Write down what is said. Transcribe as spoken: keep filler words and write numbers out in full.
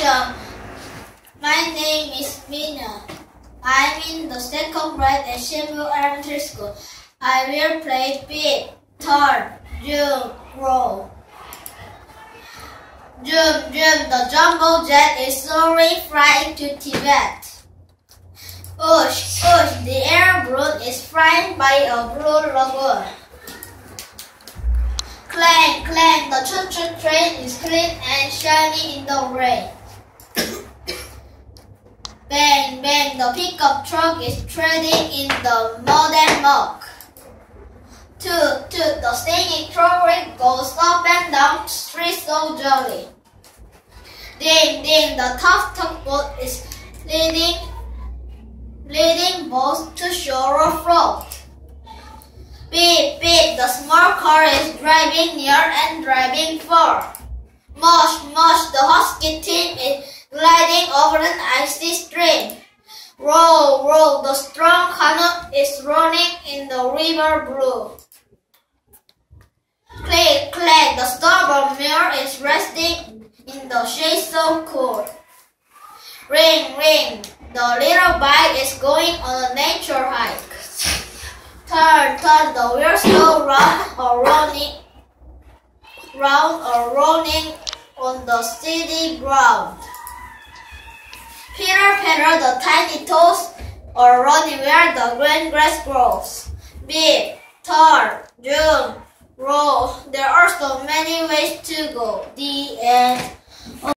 Hi, my name is Mina. I'm in the second grade at Shenmue Elementary School. I will play beat, turn, jump, roll. Jump, jump, the jumbo jet is soaring flying to Tibet. Whoosh, whoosh, the air balloon is flying by a blue lagoon. Clang, clang, the choo-choo train is clean and shiny in the rain. Bang, bang, the pickup truck is treading in the mud and muck. Toot, toot, the stinging trolley goes up and down the street so jolly. Ding, ding, the tough tugboat is leading, leading boats to shore or float. Beep, beep, the small car is driving near and driving far. Mush, mush, the husky team is gliding over an icy stream. Roll, roll, the strong canoe is running in the river blue. Click, clack, the stubborn mare is resting in the shade so cool. Ring, ring, the little bike is going on a nature hike. Turn, turn, the wheels go round or running, round or rolling on the steady ground. Pitter patter, the tiny toes are running where the green grass grows. Beep, turn, jump, roll. There are so many ways to go. The end.